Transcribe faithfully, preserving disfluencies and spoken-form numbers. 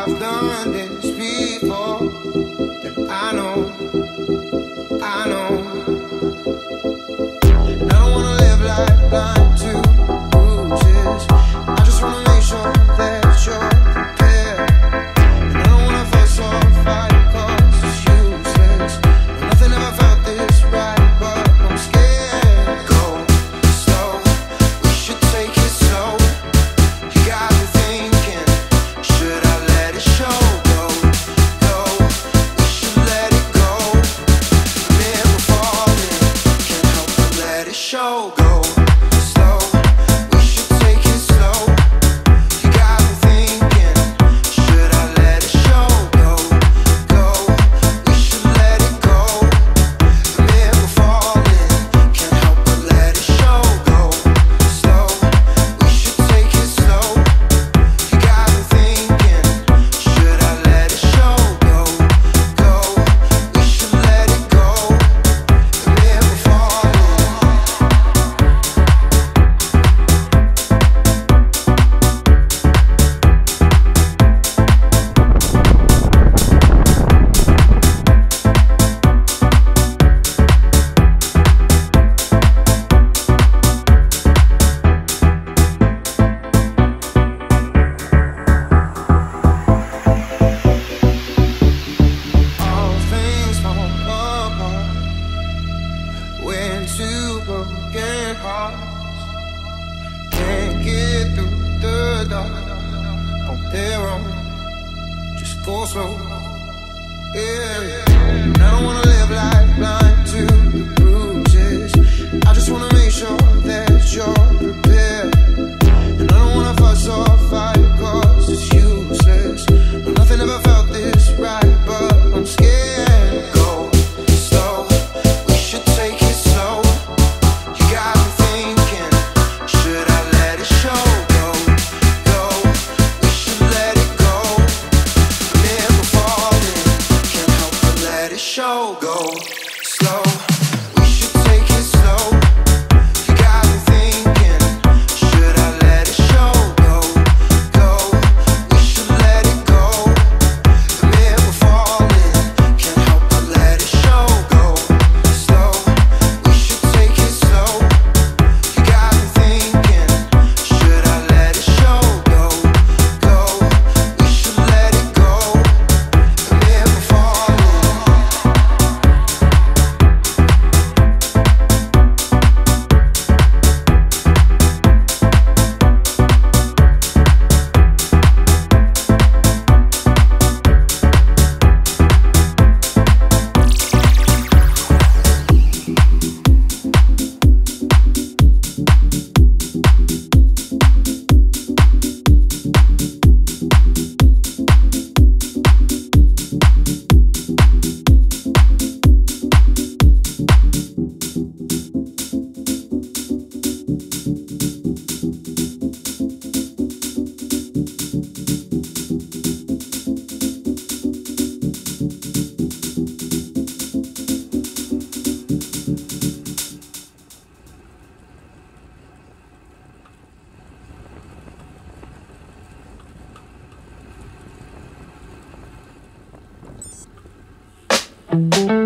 I've done this before, then I know, I know. And I don't wanna live like blind to bruises. I just wanna make sure that you're prepared. And I don't wanna fuss or fight, cause it's useless. No, nothing ever felt this right, but I'm scared. Go slow, we should take it slow. You got me thinking, should I let it show? Go, go, we should let it go. I'm never falling, can't help but let it show. Go slow, we should take it slow. You got me thinking, should I let it show? Go, go, we should let it go. I'm never falling, can't help but let it show. Go slow, we should take it slow. You got me thinking, should I let it show? Go, go, we should let it go. I'm never falling. All things fall apart when two broken hearts can't get through the dark on their own. Just go slow, yeah. And I don't wanna live like blind to the bruises. I just wanna make sure that you're prepared. And I don't wanna fuss or fight, cause it's useless. No, nothing ever felt this right, but I'm scared. Go slow, we should take it slow. You got me thinking, should I let it show? Go, go, we should let it go. I'm never falling, can't help but let it show. Go slow, we should take it slow. You got me thinking, should I let it show? Go, go, we should let it go. I'm never falling, can't help but let it show. Go slow, we should take it slow. You got me thinking, should I let it show? Go, go, we should let it go. I'm never falling. Thank you.